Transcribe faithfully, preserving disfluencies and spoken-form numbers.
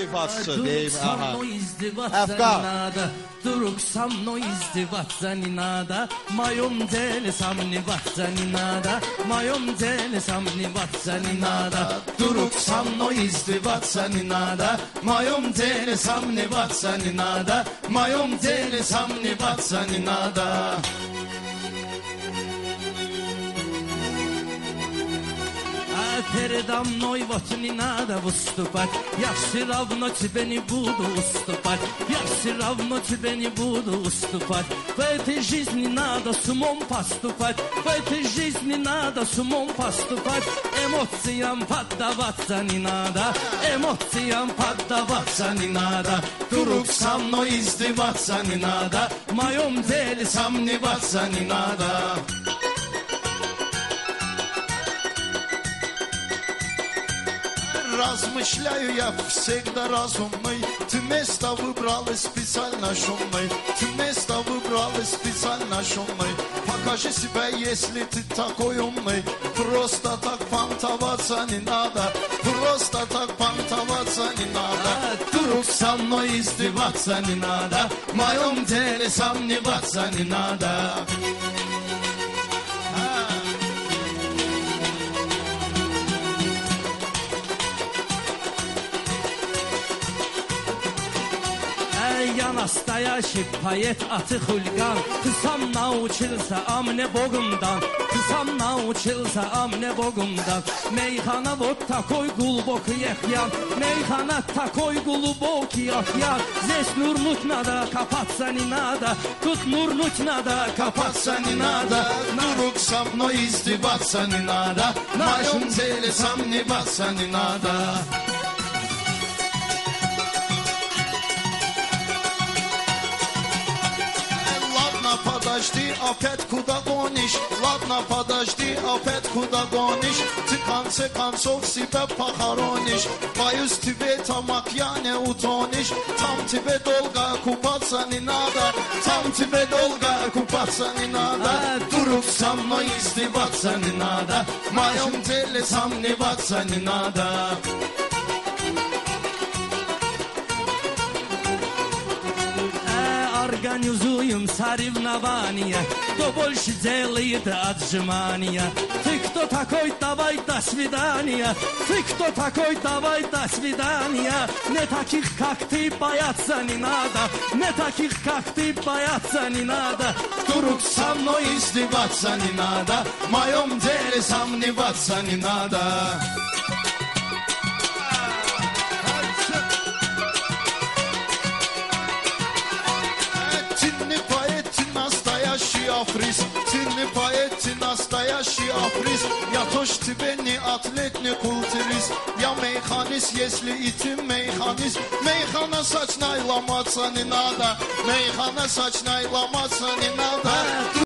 izdivacı deyim. Со мной издеваться не надо, вдруг со мной издеваться не надо, в моем деле сомневаться не надо, в моем деле сомневаться не надо, вдруг со мной издеваться не надо, в моем деле сомневаться не надо, в моем деле сомневаться не надо. Передо мной вот не надо выступать, я все равно тебе не буду уступать, я все равно тебе не буду уступать. В этой жизни надо с умом поступать, в этой жизни надо с умом поступать. Эмоциям поддаваться не надо, эмоциям поддаваться не надо, вдруг со мной издеваться не надо, в моем деле сомневаться не надо. Размышляю я всегда разумный, ты место выбрал и специально шумный, ты место выбрал и специально шумный. Покажи себя, если ты такой умный, просто так понтоваться не надо, просто так понтоваться не надо. Вдруг со мной издеваться не надо, в моем деле сомневаться не надо. Я настоящий поэт, а ты хулиган. Ты сам научился, а мне Богом дан. Ты сам научился, а мне Богом дан. Мейхана вот такой глубокий океан, мейхана такой глубокий океан. Здесь нырнуть надо, копаться не надо, тут нырнуть надо, копаться не надо. Вдруг со мной издеваться не надо, в моем деле сомневаться не надо. Подожди, опять куда гонишь? Ладно, подожди, опять куда гонишь? Ты в конце концов себя похоронишь. Боюсь, тебе там океане утонешь. Там тебе долго купаться не надо, там тебе долго купаться не надо. Вдруг со мной издеваться не надо, в моем деле сомневаться не надо. Организуем соревнования, кто больше делает отжимания. Ты кто такой, давай до свидания. Ты кто такой, давай до свидания. Не таких, как ты, бояться не надо, не таких, как ты, бояться не надо. Вдруг со мной издеваться не надо, в моем деле сомневаться не надо. Африз, ты не поэт, ты настоящий африз. Я тоже тебе не атлет, не культурист. Я механист, если и ты механист. Механа сочная ломаться не надо, механа сочная ломаться не надо.